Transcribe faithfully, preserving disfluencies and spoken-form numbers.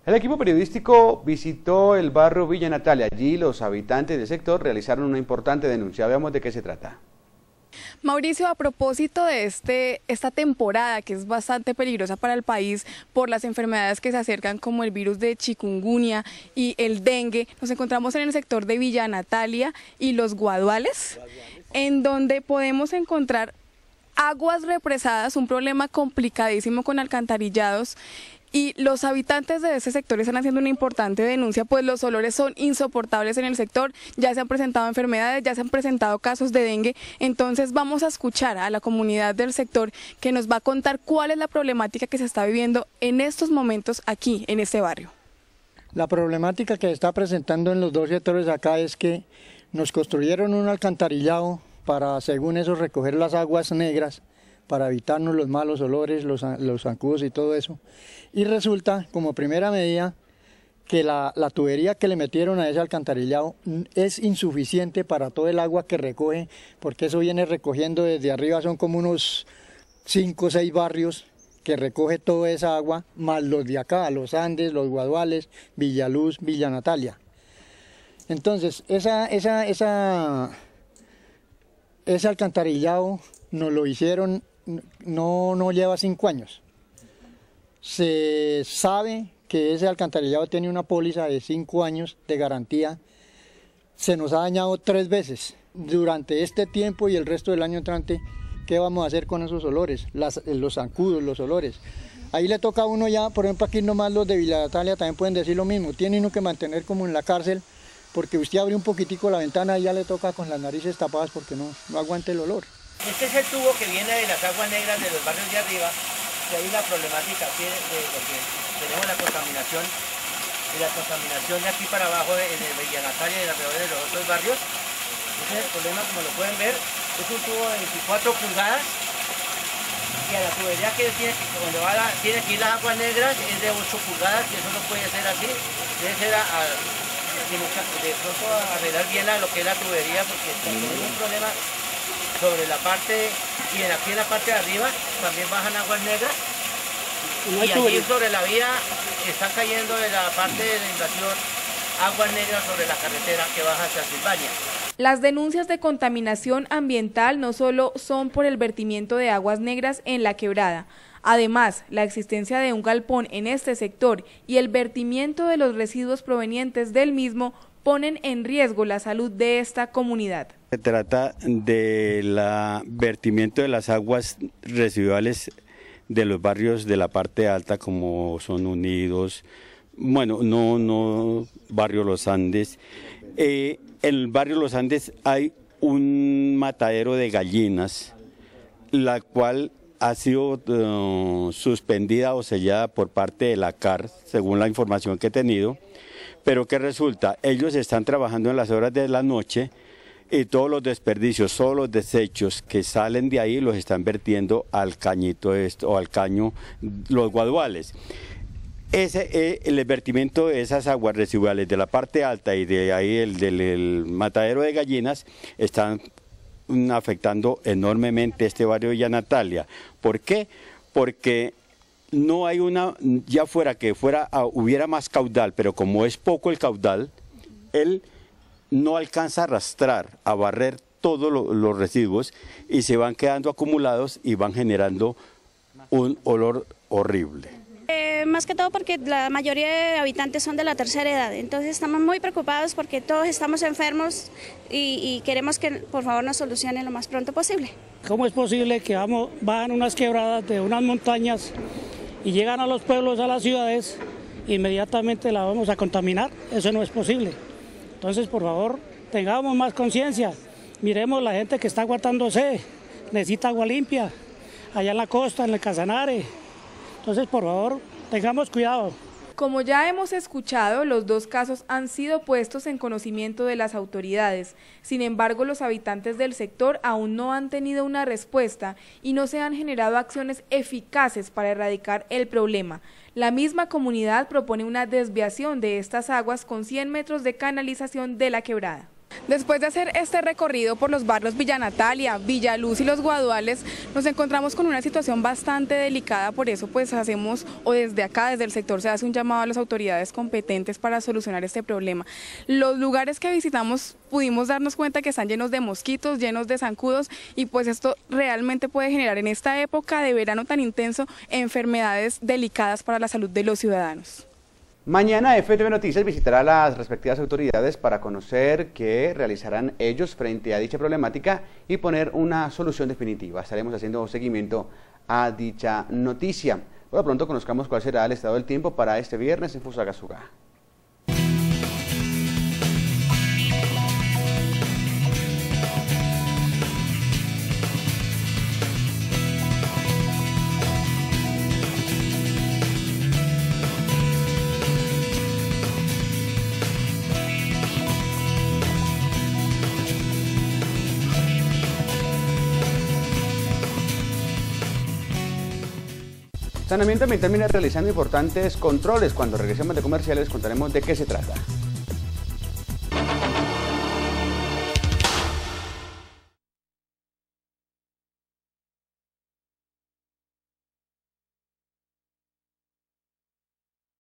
El equipo periodístico visitó el barrio Villa Natalia. Allí los habitantes del sector realizaron una importante denuncia. Veamos de qué se trata. Mauricio, a propósito de este, esta temporada que es bastante peligrosa para el país por las enfermedades que se acercan como el virus de chikungunya y el dengue, nos encontramos en el sector de Villa Natalia y Los Guaduales, en donde podemos encontrar aguas represadas, un problema complicadísimo con alcantarillados. Y los habitantes de este sector están haciendo una importante denuncia, pues los olores son insoportables en el sector, ya se han presentado enfermedades, ya se han presentado casos de dengue, entonces vamos a escuchar a la comunidad del sector que nos va a contar cuál es la problemática que se está viviendo en estos momentos aquí, en este barrio. La problemática que se está presentando en los dos sectores acá es que nos construyeron un alcantarillado para, según eso, recoger las aguas negras, para evitarnos los malos olores, los, los zancudos y todo eso. Y resulta, como primera medida, que la, la tubería que le metieron a ese alcantarillado es insuficiente para todo el agua que recoge, porque eso viene recogiendo desde arriba, son como unos cinco o seis barrios que recoge toda esa agua, más los de acá, los Andes, los Guaduales, Villaluz, Villa Natalia. Entonces, esa, esa, esa, ese alcantarillado nos lo hicieron. No, no lleva cinco años. Se sabe que ese alcantarillado tiene una póliza de cinco años de garantía. Se nos ha dañado tres veces. Durante este tiempo y el resto del año entrante, ¿qué vamos a hacer con esos olores? Las, los zancudos, los olores. Ahí le toca a uno ya, por ejemplo, aquí nomás los de Villa Natalia también pueden decir lo mismo. Tiene uno que mantener como en la cárcel, porque usted abre un poquitico la ventana y ya le toca con las narices tapadas porque no, no aguanta el olor. Este es el tubo que viene de las aguas negras de los barrios de arriba, que hay una problemática aquí de, de, de que tenemos la contaminación y la contaminación de aquí para abajo de, de Villa Natalia y alrededor de los otros barrios. Ese es el problema, como lo pueden ver, es un tubo de veinticuatro pulgadas y a la tubería que tiene que, donde va la, tiene que ir las aguas negras es de ocho pulgadas y eso no puede ser así, debe ser a, a, de pronto arreglar bien la, lo que es la tubería porque tenemos un problema sobre la parte, y aquí en la parte de arriba también bajan aguas negras, y allí sobre la vía están cayendo de la parte de la inundación aguas negras sobre la carretera que baja hacia Silvania. Las denuncias de contaminación ambiental no solo son por el vertimiento de aguas negras en la quebrada. Además, la existencia de un galpón en este sector y el vertimiento de los residuos provenientes del mismo ponen en riesgo la salud de esta comunidad. Se trata del vertimiento de las aguas residuales de los barrios de la parte alta como son Unidos, bueno, no, no, barrio Los Andes. Eh, en el barrio Los Andes hay un matadero de gallinas, la cual ha sido uh, suspendida o sellada por parte de la C A R, según la información que he tenido, pero ¿qué resulta? Ellos están trabajando en las horas de la noche y todos los desperdicios, todos los desechos que salen de ahí los están vertiendo al cañito esto, o al caño Los Guaduales. Ese, eh, el vertimiento de esas aguas residuales de la parte alta y de ahí el del el matadero de gallinas están afectando enormemente este barrio de Villa Natalia. ¿Por qué? Porque no hay una, ya fuera que fuera hubiera más caudal, pero como es poco el caudal, él no alcanza a arrastrar, a barrer todos lo, los residuos y se van quedando acumulados y van generando un olor horrible. Eh, más que todo porque la mayoría de habitantes son de la tercera edad, entonces estamos muy preocupados porque todos estamos enfermos y, y queremos que por favor nos solucionen lo más pronto posible. ¿Cómo es posible que vamos, van unas quebradas de unas montañas y llegan a los pueblos, a las ciudades, inmediatamente la vamos a contaminar? Eso no es posible. Entonces, por favor, tengamos más conciencia, miremos la gente que está aguantándose, necesita agua limpia, allá en la costa, en el Casanare. Entonces, por favor, tengamos cuidado. Como ya hemos escuchado, los dos casos han sido puestos en conocimiento de las autoridades. Sin embargo, los habitantes del sector aún no han tenido una respuesta y no se han generado acciones eficaces para erradicar el problema. La misma comunidad propone una desviación de estas aguas con cien metros de canalización de la quebrada. Después de hacer este recorrido por los barrios Villa Natalia, Villaluz y Los Guaduales, nos encontramos con una situación bastante delicada, por eso pues hacemos, o desde acá, desde el sector, se hace un llamado a las autoridades competentes para solucionar este problema. Los lugares que visitamos pudimos darnos cuenta que están llenos de mosquitos, llenos de zancudos, y pues esto realmente puede generar en esta época de verano tan intenso enfermedades delicadas para la salud de los ciudadanos. Mañana F T V Noticias visitará las respectivas autoridades para conocer qué realizarán ellos frente a dicha problemática y poner una solución definitiva. Estaremos haciendo seguimiento a dicha noticia. Por lo pronto conozcamos cuál será el estado del tiempo para este viernes en Fusagasugá. Saneamiento Ambiental viene realizando importantes controles. Cuando regresemos de comerciales contaremos de qué se trata.